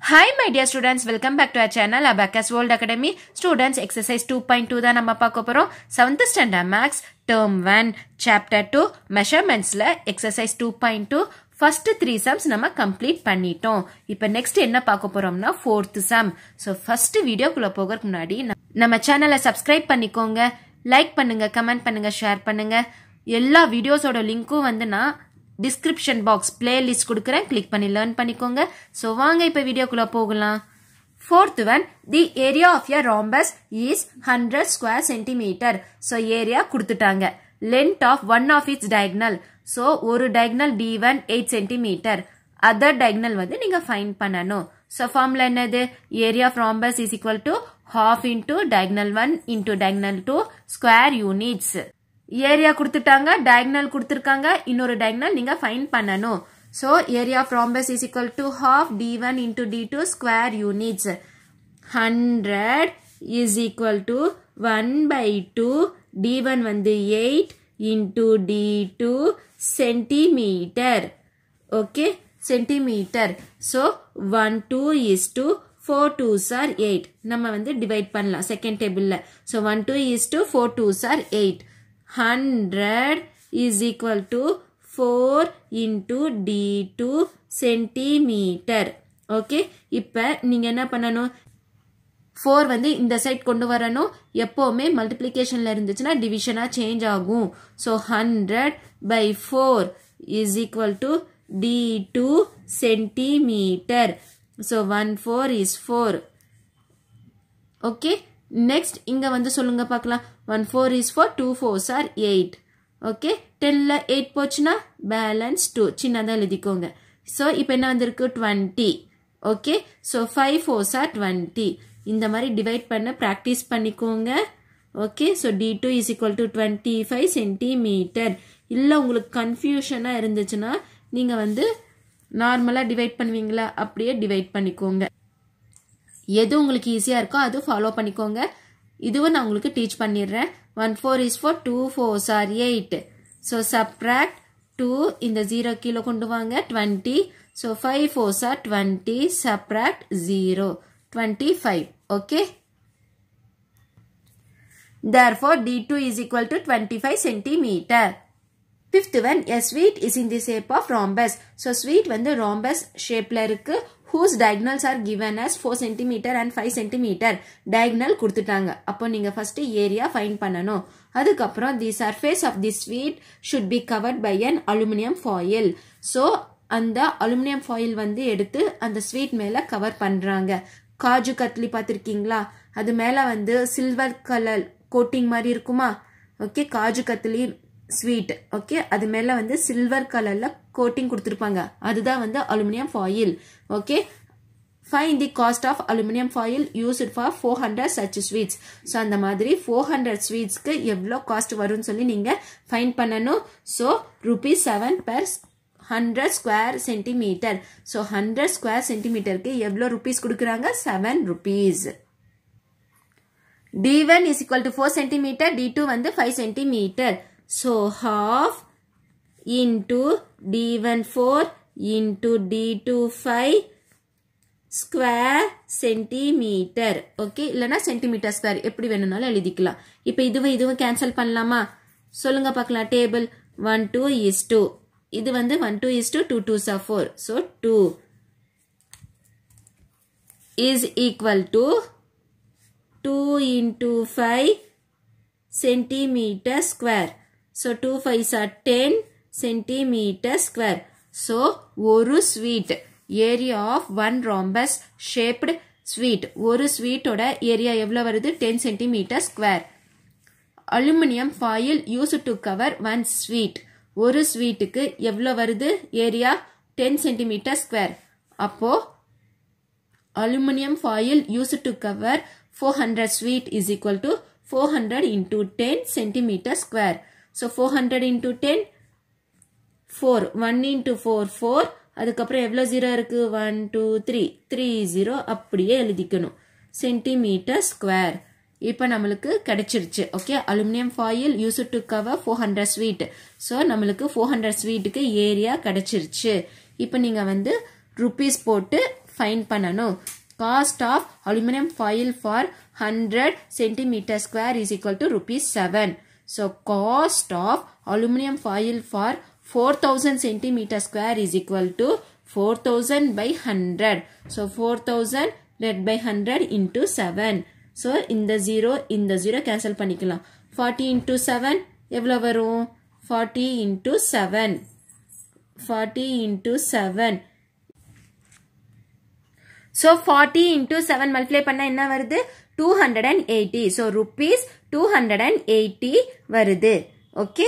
Hi my dear students, welcome back to our channel Abacus World Academy. Students, exercise 2.2 தான் நம்ம பார்க்க போறோம். 7th standard maths term 1 chapter 2 measurementsல exercise 2.2 first 3 sums நம்ம complete பண்ணிட்டோம். இப்போ next என்ன பார்க்க போறோம்னா 4th sum. So first வீடியோக்குள்ள போகிறதுக்கு முன்னாடி நம்ம சேனலை subscribe பண்ணிக்கோங்க, லைக் பண்ணுங்க, கமெண்ட் பண்ணுங்க, ஷேர் பண்ணுங்க. எல்லா வீடியோஸோட லிங்க்கும் வந்து நான் description box playlist கொடுக்கிறேன், click பண்ணி learn பண்ணிக்கோங்க. So வாங்க இப்ப வீடியோக்குள்ள போகலாம். Fourth one, the area of a rhombus is 100 square centimeter. So area கொடுத்துட்டாங்க. Length of one of its diagonal. So ஒரு diagonal D1 8 centimeter. Other diagonal வந்து நீங்க find பண்ணணும். So formula என்னது? Area of rhombus is equal to half into diagonal 1 into diagonal 2 square units. Area கொடுத்துட்டாங்க, diagonal கொடுத்திருக்காங்க, இன்னொரு diagonal நீங்க find பண்ணணும். So area of rhombus is equal to half d1 into d2 square units. 100 is equal to 1 by 2 d1 வந்து 8 into d2 centimeter. Okay, centimeter. So 1 2 is to 4 2s are 8. நம்ம வந்து divide பண்ணலாம் second table. So 1 2 is to 4 2s are 8. 100 is equal to 4 into d2 centimeter. Okay, இப்ப நீங்க என்ன பண்ணணும்? 4 வந்து இந்த சைட் கொண்டு வரணும். எப்பவுமே மல்டிப்ளிகேஷன்ல இருந்துச்சுன்னா டிவிஷனா சேஞ்ச் ஆகும். So 100 by 4 is equal to d2 centimeter. So 1 4 is 4. Okay, next இங்க வந்து சொல்லுங்க பார்க்கலாம். 1 4 is 4, 2 4s are 8. Okay, 10ல 8 போச்சுனா balance 2. சின்னதா எழுதிக்கோங்க. So இப்போ என்ன வந்திருக்கு? 20. Okay, so 5 4s are 20. இந்த மாதிரி டிவைட் பண்ண பிராக்டிஸ் பண்ணிக்கோங்க. Okay, so d2 is equal to 25 centimeter. இல்ல உங்களுக்கு கன்ஃபியூஷனா இருந்துச்சுன்னா நீங்க வந்து நார்மலா டிவைட் பண்ணுவீங்களா, அப்படியே டிவைட் பண்ணிக்கோங்க. எது உங்களுக்கு ஈஸியா இருக்கோ அது ஃபாலோ பண்ணிக்கோங்க. இதுவும் நான் உங்களுக்கு டீச் பண்ணிடுறேன். 1 4 is 4, 2 4s are 8. So subtract 2, இந்த 0 கீழே கொண்டு வாங்க, 20. So 5 4s are 20, subtract 0, 25. Okay. Therefore d2 is equal to 25 centimeter. Fifth one, a sweet is in the shape of rhombus. So sweet வந்து rhombus shapeல இருக்கு. Whose diagonals are given as 4 cm and 5 cm. Diagonal கொடுத்துட்டாங்க. அப்போ நீங்க first area find பண்ணணும். அதுக்கப்புறம் the surface of the sweet should be covered by an aluminum foil. So அந்த aluminum foil வந்து எடுத்து அந்த sweet மேல cover பண்றாங்க. காஜு கத்லி பார்த்திருக்கீங்களா? அது மேல வந்து silver color coating மாதிரி இருக்குமா? Okay, kaju katli sweet. Okay, அது மேல வந்து சில்வர் கலர்ல கோட்டிங் கொடுத்திருப்பாங்க. அதுதான் வந்து aluminium foil. Okay, find the cost of aluminum foil used for 400 such sweets. So அந்த மாதிரி 400 sweetsக்கு எவ்வளோ காஸ்ட் வரும்னு சொல்லி நீங்க ஃபைண்ட் பண்ணணும். So ₹7 per 100 square centimeter. So 100 square centimeterக்கு எவ்வளோ rupees கொடுக்குறாங்க? 7 rupees. D1 is equal to 4 centimeter, D2 வந்து 5 centimeter. So half into D1 4 into D2 5 square centimeter. Okay, இல்லனா centimeter square எப்படி வேணும்னாலும் எழுதிக்கலாம். இப்போ இதுவும் கேன்சல் பண்ணலாமா? சொல்லுங்க பார்க்கலாம். Table 1 2 is 2. இது வந்து 1 2 is 2, 2 2s are 4. So 2 is equal to 2 into 5 centimeter square. So 2 5s are 10 centimeter square. So ஒரு sweet area of one rhombus shaped sweet. ஒரு sweet ஓட area எவ்வளவு வருது? 10 centimeter square. Aluminum foil used to cover one sweet. ஒரு sweetக்கு எவ்வளவு வருது? area 10 centimeter square. அப்போ aluminum foil used to cover 400 sweet is equal to 400 into 10 centimeter square. So 400 into 10, 4, 1 into 4, 4. அதுக்கப்புறம் எவ்வளோ 0 இருக்கு? 1 2 3, 3 0 அப்படியே எழுதிக்கணும். Centimetre square. இப்போ நம்மளுக்கு கிடைச்சிருச்சு. Okay, aluminium foil use to cover 400 sweet. So நம்மளுக்கு 400 ஸ்வீட்டுக்கு ஏரியா கிடைச்சிருச்சு. இப்போ நீங்கள் வந்து rupees போட்டு ஃபைண்ட் பண்ணணும். Cost of aluminium foil for 100 centimeter square is equal to rupees 7. So cost of aluminum foil for 4000 centimeter square is equal to 4000 by 100. So 4000 divided by 100 into 7. So இந்த 0 cancel பண்ணிக்கலாம். 40 into 7 எவ்வளோ வரும்? 40 into 7. 40 into 7. So 40 into 7 multiply பண்ணா என்ன வருது? 280. So rupees 280 வருது. Okay.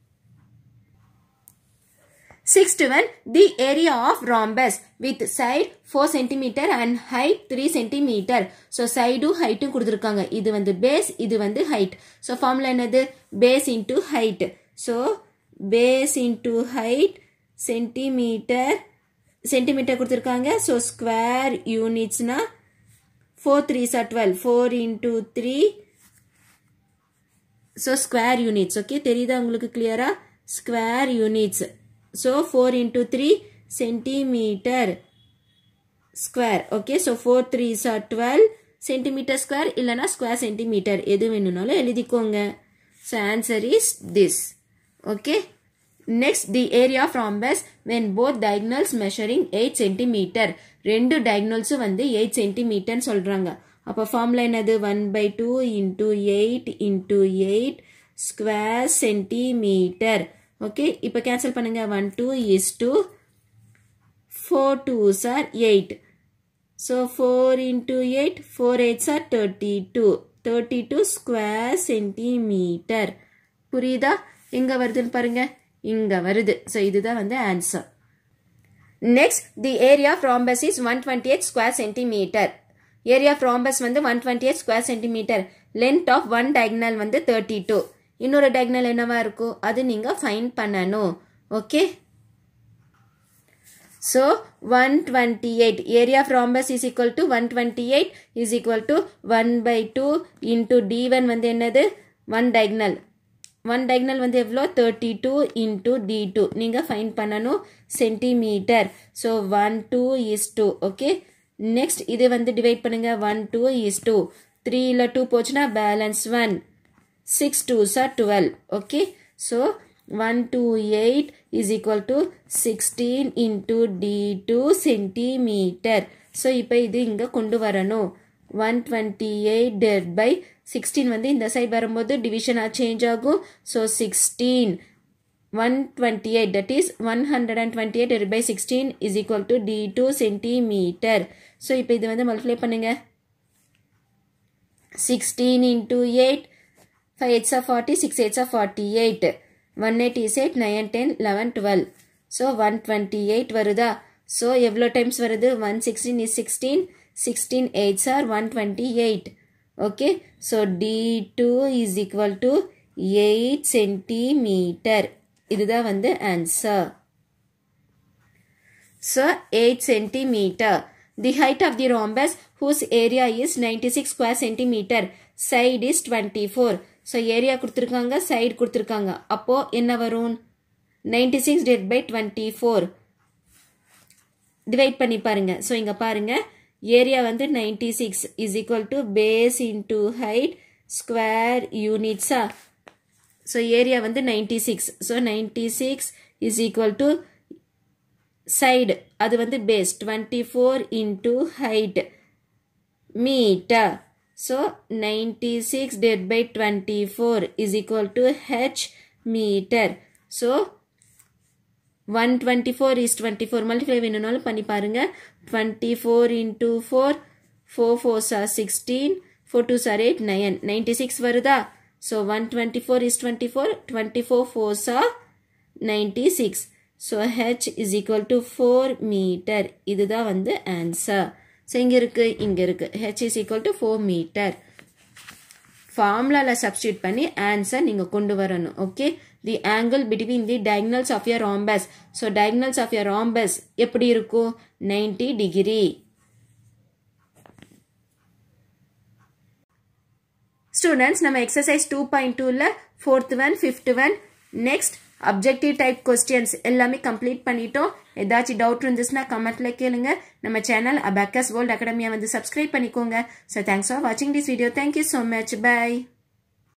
Sixth one, the area of rhombus with side 4 cm and height 3 cm. So side height கொடுத்திருக்காங்க. இது வந்து base, இது வந்து height. So formula என்னது? Base into height. So base into height centimeter கொடுத்திருக்காங்க. So square units na 4 3s are 12. 4 into 3. So square units. Okay, தெரியுதா உங்களுக்கு clear-ஆ? Square units. So 4 into 3 centimeter square. Okay, so 4 3s are 12 centimeter square இல்லனா square centimeter எது வேணும்னாலும் எழுதிக்கோங்க. So answer is this. Okay. Next, the area of rhombus when both diagonals measuring 8 centimeter. ரெண்டு diagonals வந்து 8 centimeter சொல்றாங்க. அப்ப formula என்னது? 1/2 into 8 into 8 square centimeter. Okay, இப்ப cancel பண்ணுங்க. 1 2 is 2. 4 2s are 8. So 4 into 8, 4 8s are 32. 32 square centimeter. புரியுதா? எங்க வருதுன்னு பாருங்க. இங்க வருது. So இதுதான் வந்து answer. Next, the area of rhombus is 128 square centimeter. Area of rhombus வந்து 128 square centimeter. Length of one diagonal வந்து 32. இன்னொரு diagonal என்னவா இருக்கும்? அது நீங்க find பண்ணணும். Okay? So 128 area of rhombus is equal to 128 is equal to 1/2 into d1 வந்து என்னது? one diagonal. One diagonal வந்து எவ்வளோ? 32 into d2. நீங்க find பண்ணணும் centimeter. So 1 2 is 2. Okay. Next இது வந்து divide பண்ணுங்க. 1 2 is 2. 3 ல 2 போச்சுனா balance 1. 6 2s are 12. Okay. So 128 is equal to 16 into d2 centimeter. So இப்போ இது இங்க கொண்டு வரணும். 128 divided by 16 வந்து இந்த side வரும்போது division change ஆகும். So 16 128 that is 128 divided by 16 is equal to d2 centimeter. So இப்போ இது வந்து multiply பண்ணுங்க. 16 into 8 5 8s are 40 6 8s are 48 1 8 is 8 9 10 11 12. So 128 வருதா? So எவ்வளோ times வருது? 116 is 16 16 8s are 128. Okay, so D2 is equal to 8 centimeter. இதுதான் வந்து answer. So 8 centimeter. The height of the rhombus whose area is 96 square centimeter. Side is 24. So area கொடுத்திருக்காங்க, side கொடுத்திருக்காங்க. அப்போ என்ன வரும்? 96 divided by 24. Divide பண்ணி பாருங்க. So இங்க பாருங்க. Area வந்து 96 is equal to base into height square units. So area வந்து 96. So 96 is equal to side. அது வந்து base 24 into height meter. So 96 divided by 24 is equal to h meter. So 124 is 24. Multiply வேணும்னாலும் பண்ணி பாருங்க. 24 into 4 4 4s are 16 4 2s are 8 9 96 வருதா? So 124 is 24 24 4s are 96. So h is equal to 4 meter. இதுதான் வந்து answer. So இங்க இருக்கு h is equal to 4 meter. formula substitute பண்ணி answer நீங்க கொண்டு வரணும். Okay, the angle between the diagonals of your rhombus. So diagonals of your rhombus எப்படி இருக்கும்? 90 degree. Students, நம்ம exercise 2.2 ல 4th one 5th one next objective type questions எல்லாமே complete பண்ணிட்டோம். ஏதாச்சும் டவுட் இருந்துச்சுன்னா கமெண்ட்ல கேளுங்க. நம்ம சேனல் Abacus World Academy வந்து சப்ஸ்கிரைப் பண்ணிக்கோங்க. So thanks for watching this video. Thank you so much. Bye.